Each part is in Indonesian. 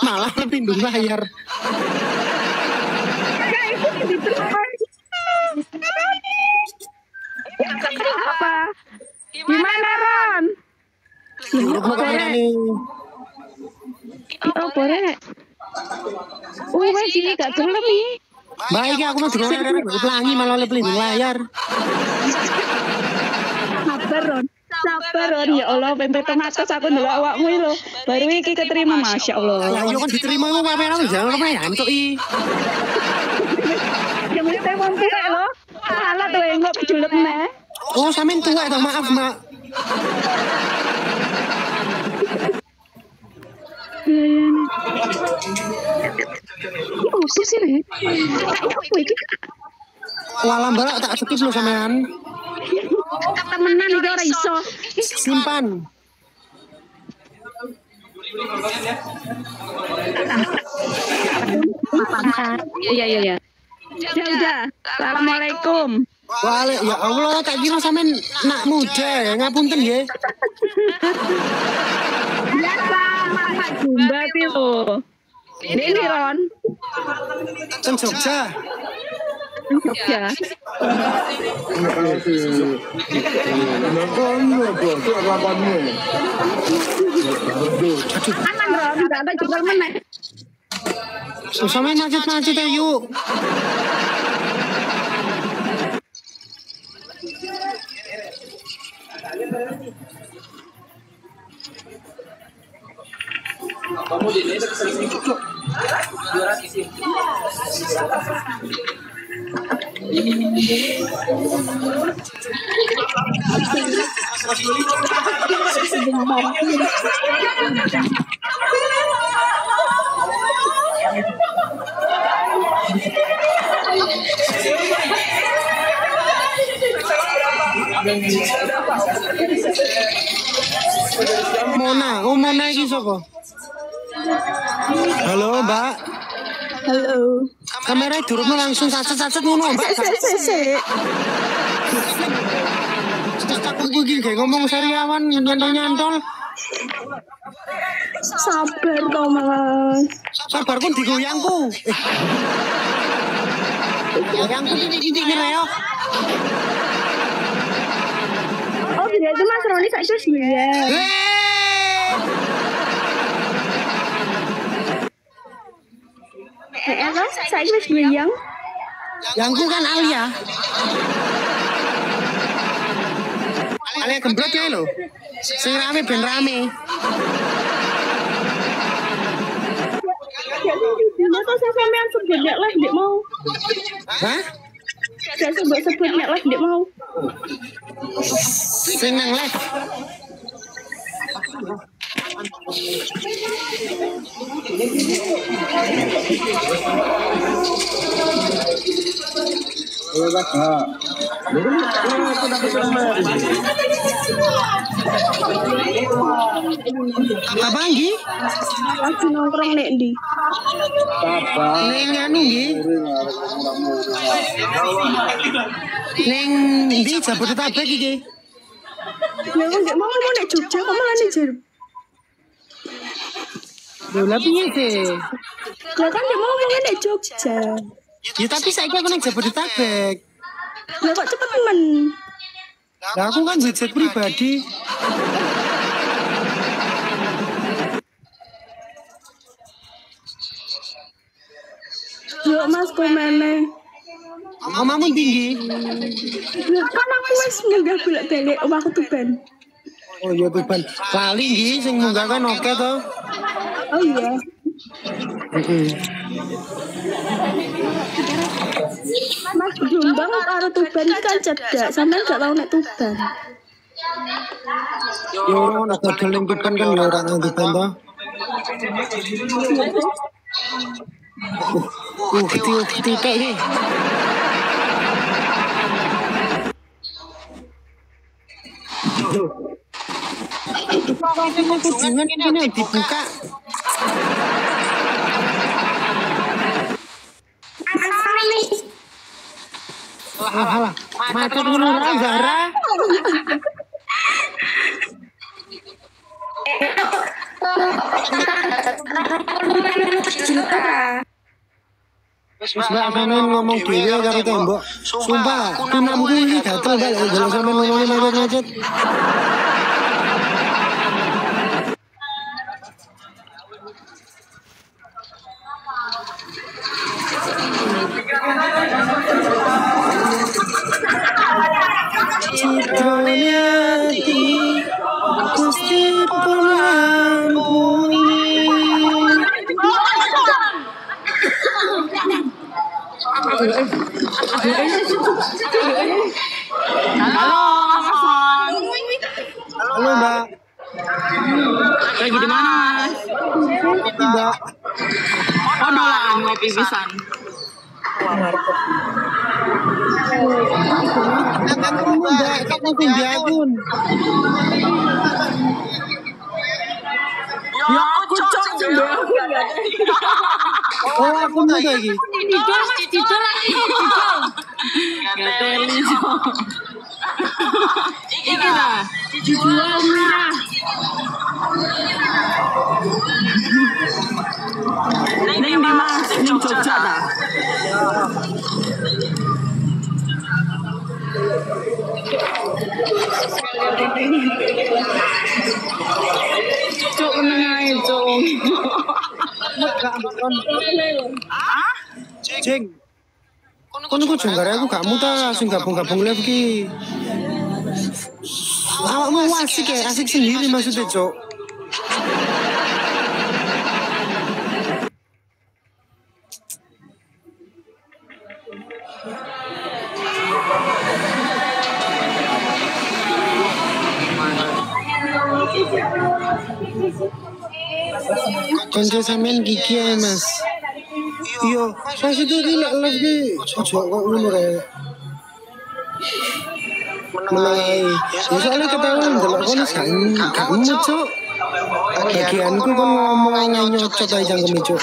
Malah pelindung layar. Apa? Gimana Ron? Apa kamerane? Oh boleh. Wes iki gak gelem iki. Baik aku mau dengar pelangi malah oleh pelindung layar. Sabar Ron ya Allah pempet atas aku ndelok awakmu iki lho. Baru iki keterima Masya Allah. Lah yo kan diterima iku kameramu jangan lumayan tok iki. Yang mesti wong tuwek lho. Salah tuh engko kejulet neh. Oh sampean tuwek toh maaf Mak. Oh, sih Re. Apa iki? Walam balak tak skip lo sampean. Temenan iki ora iso. Simpan. Iya. Udah. Assalamualaikum. Waalaikumsalam. Ya Allah, tak kira sampean nak muda ya, ngapunten nggih. Biasa, Pak Jumba iki lho. Ini Ron. Teng Jogja. Jogja. Aman Ron, enggak ada juga meneh. Sampean macet-macet ya yuk. Kamu di sini kesini cukup. Juara isi. Mona iki sapa? Halo, Mbak. Halo. Kamera durungmu langsung sacet-sacet ngono, Mbak. Terus takut iki kayak ngomong sariawan nyantol-nyantol. Sabar toh, Mas. Sabar pun digoyangku. Goyangku ini ngereok. Oh, berarti Mas Roni saiki wis ya. Apa? Saiki wis goyang. Yangku kan Alia. Alia gembrot ya lho. Sing rame ben rame. Masa sampean sebutnya lah ndik mau. Hah? Saya sebutnya lah ndik mau. Sing nang live. Apa lagi? Lagi nongkrong nek ndi? Neng anu nggih. Neng ndi Jabodetabek iki? Ya kok ndik mau nek Jogja kok malah nek Jeruk. Lho lha piye sih? Lah kan ndik mau nek Jogja. Ya tapi saiki aku nang Jabodetabek. Lah kok cepet men. Lah aku kan jet pribadi. Yuk Mas komene. Omamu tinggi. Lah kan aku wis munggah bolak-balik omahku Tuban. Oh iya Tuban. Lali nggih sing munggah kan oke to. Oh iya. Mas Jombang karo Tuban kan cedak, sampean gak tau nek Tuban. Ya ora ana dodol ning Tuban kan ya ora nang Tuban to. Gede kayak ini. Kunjungan ini dibuka. Alah, macet ngono ora Zara. Mbak sampean ngomong dhewe karo tembok. Sumpah, kunamku iki gatel balik kalau sampean ngomongin macet-macet. Citranya di Gusti pengampuni. Halo Mbak. Lagi di mana, Mas? Mbak. Oh, dolan ngopi pisan. Ya aku cok juga. Oh, aku mau lagi. Didol lagi, didol. Ngeteli cok. Iki lah, dijual murah. Neng di Mas, neng Jogja dah. Cuk meneng ae, Cuk. Cing. Kono ku jonggare aku gak muta sing gabung-gabung live ki. Awakmu asik ya, asik sendiri maksudnya, Cuk. Konco sampean gigi ya, Mas. Iya, pas itu ki lek live ki ojo kok ngono rek. Menai. Ya soalnya ketahuan delok kono gak mut, Cuk. Bagianku kan ngomong nyocot ae jangkeme, Cuk.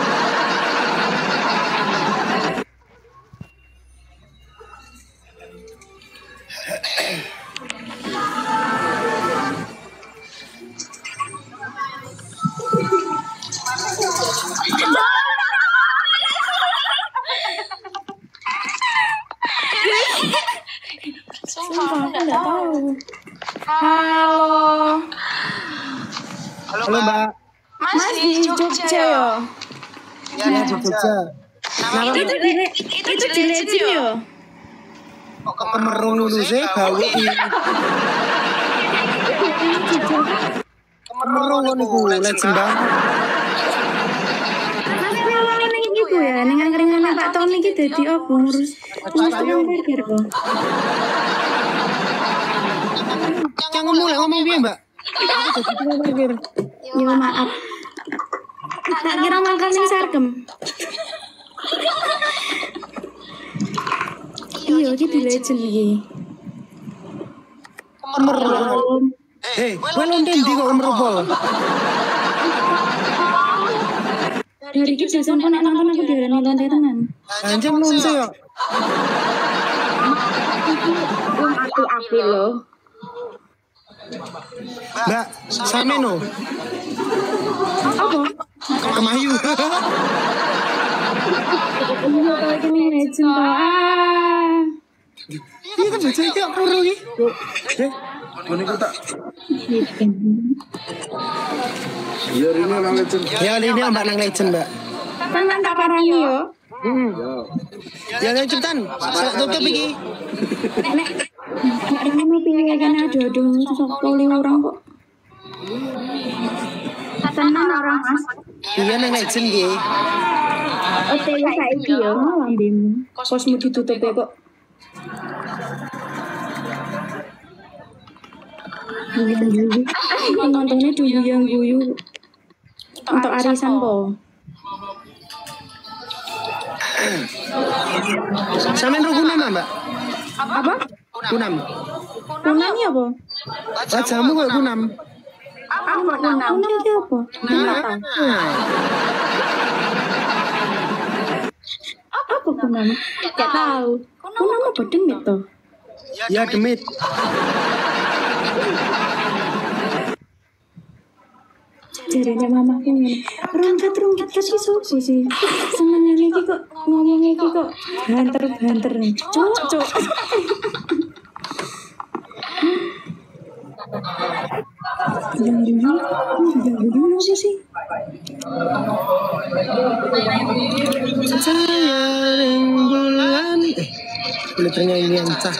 Halo Mbak. Mas di Jogja ya? Ya di Jogja. Itu di Legend ya? Kemerung dulu sih bau iki. Kemerung ngono iku Legend Mbak. Tapi awalnya ning iku ya, ning angkringan Pak Tony iki dadi opo ngurus tukang parkir kok. Jangan mulai ngomong piye, Mbak? Aku jadi tukang parkir. Ya maaf. Tak kira makan ning Sarkem. Iya, iki di Legend iki. Kemerung. Kowe lonte ndi kok kemerupol? Dari iki jajan kok nek nonton aku diarani lonte tenan. Anjir lonte yo. Api-api lho. Mbak, sameno. Apa? Kemayu. Iya, kalau ini Legend to. Iya kan baca iki kok karo iki. Ini ku tak. Ya ini nang Legend. Ya ini Mbak nang Legend, Mbak. Tenan tak parani yo. Ya cepetan. Sak tutup iki. Nek rene piye kan aduh sok poli orang kok. Tenan orang Mas. Iya nang Legend iki. Oke ya saiki yo lambemu. Kosmu ditutup ya kok. Nontonnya dulu yang guyu untuk arisan po. Sampeyan ro kunam, Mbak? Apa? Kunam. Kunam ya apa? Wajahmu kok kunam. Apa kunam? Kunam itu apa? Kenapa? Apa kunam? Gak tahu. Kunam apa demit toh? Ya demit. Jarene mamaku ngene. Rongkat ki sopo sih? Senengane iki kok ngomong iki kok banter-banter. Cuk. Dulu apa sih? Saya rembulan. Boleh ternyanyian cah.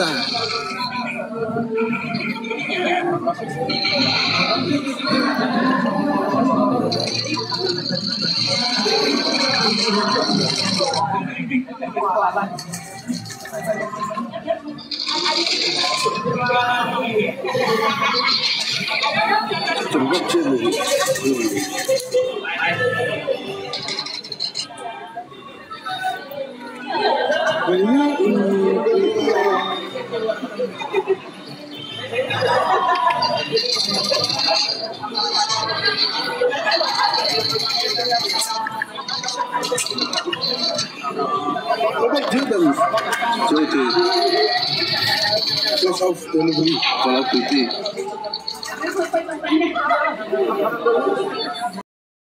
Class of delivery.